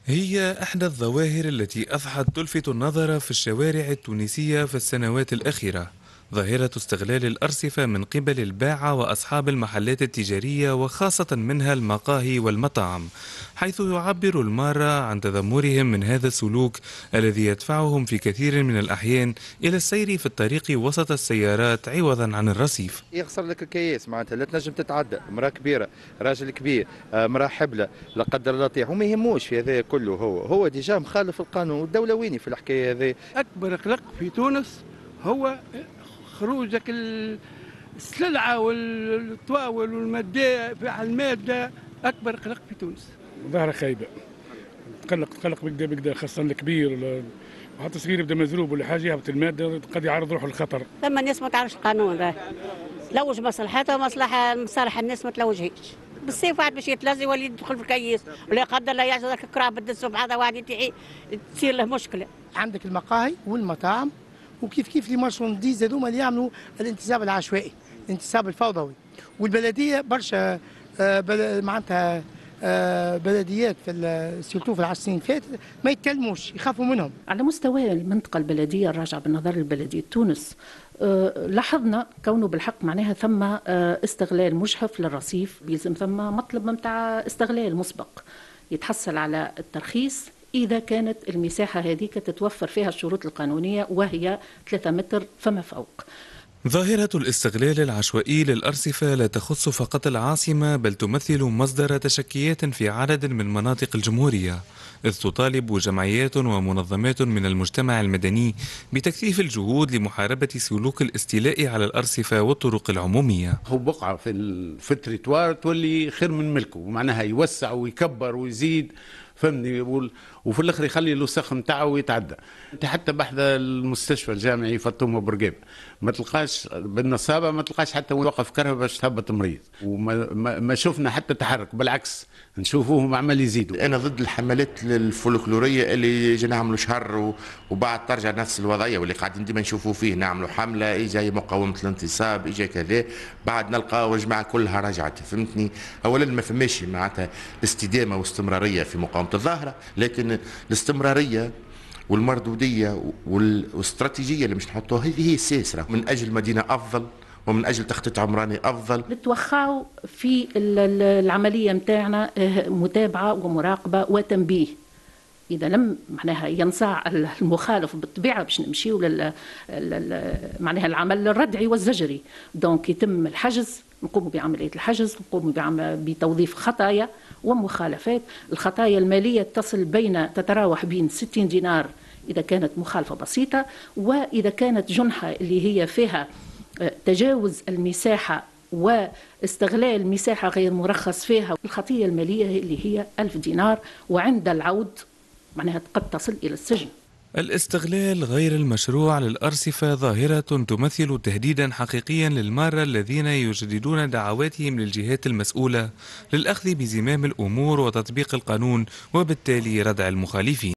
هي إحدى الظواهر التي أضحت تلفت النظر في الشوارع التونسية في السنوات الأخيرة، ظاهرة استغلال الأرصفة من قبل الباعة وأصحاب المحلات التجارية وخاصة منها المقاهي والمطاعم، حيث يعبر المارة عن تذمرهم من هذا السلوك الذي يدفعهم في كثير من الأحيان إلى السير في الطريق وسط السيارات عوضا عن الرصيف. يخسر لك الكياس معناتها لا تنجم تتعدى، امراه كبيره، راجل كبير، امراه حبله، لا قدر الله طيح، وما يهموش في هذا كله. هو ديجا مخالف القانون، والدوله ويني في الحكايه هذه؟ اكبر قلق في تونس هو خروجك السلعه والتواول والمادة على الماده، اكبر قلق في تونس. ظاهره خايبه، تقلق بكدا خاصه الكبير وحتى صغير يبدا مزروب ولا حاجه يهبط الماده قد يعرض روحه للخطر. ثم الناس ما تعرفش القانون، تلوج مصلحتها مصالح الناس ما تلوجهاش. بالسيف واحد باش يتلزي يولي يدخل في الكيس، ولا يقدر لا يعجز ذاك الكراب بالدس بعضها واحد تصير له مشكله. عندك المقاهي والمطاعم وكيف لي مارشونديز هذوما اللي يعملوا الانتساب العشوائي، الانتساب الفوضوي، والبلديه برشا معناتها بلديات في سيرتو في 10 سنين فاتت ما يتكلموش، يخافوا منهم. على مستوى المنطقة البلدية الراجعة بالنظر لبلدية تونس، لاحظنا كونه بالحق معناها ثم استغلال مجحف للرصيف، بيلزم ثم مطلب متاع استغلال مسبق يتحصل على الترخيص إذا كانت المساحة هذيك تتوفر فيها الشروط القانونية وهي 3 متر فما فوق. ظاهرة الاستغلال العشوائي للأرصفة لا تخص فقط العاصمة، بل تمثل مصدر تشكيات في عدد من مناطق الجمهورية، إذ تطالب جمعيات ومنظمات من المجتمع المدني بتكثيف الجهود لمحاربة سلوك الاستيلاء على الأرصفة والطرق العمومية. هو بقعة في التريتوار تولي خير من ملكه، معناها يوسع ويكبر ويزيد، فهمني، وفي الاخر يخلي الوسخ نتاعو ويتعدى. انت حتى بحذا المستشفى الجامعي فاطمه بورقيبه ما تلقاش بالنصابه، ما تلقاش حتى وقف كرهبه باش تهبط مريض، وما شفنا حتى تحرك، بالعكس نشوفوهم عمال يزيدوا. انا ضد الحملات الفولكلوريه اللي يجي نعملوا شهر وبعد ترجع نفس الوضعيه، واللي قاعدين ديما نشوفوا فيه نعملوا حمله اجا مقاومه الانتصاب اجا كذا، بعد نلقى الجماعه كلها رجعت. فهمتني؟ اولا ما فماش معناتها استدامه واستمراريه في مقاومه الظاهره، لكن الاستمراريه والمردوديه والاستراتيجيه اللي مش نحطوها هذه هي السياسه من اجل مدينه افضل ومن اجل تخطيط عمراني افضل. نتوخاو في العمليه نتاعنا متابعه ومراقبه وتنبيه. اذا لم معناها ينصاع المخالف بالطبيعه باش نمشيو معناها العمل الردعي والزجري، دونك يتم الحجز، نقوم بعمليه الحجز، نقوم بتوظيف خطايا ومخالفات. الخطايا الماليه تتراوح بين 60 دينار اذا كانت مخالفه بسيطه، واذا كانت جنحه اللي هي فيها تجاوز المساحه واستغلال مساحه غير مرخص فيها، الخطيه الماليه اللي هي 1000 دينار، وعند العود معناها قد تصل الى السجن. الاستغلال غير المشروع للأرصفة ظاهرة تمثل تهديدا حقيقيا للمارة الذين يجددون دعواتهم للجهات المسؤولة للأخذ بزمام الأمور وتطبيق القانون، وبالتالي ردع المخالفين.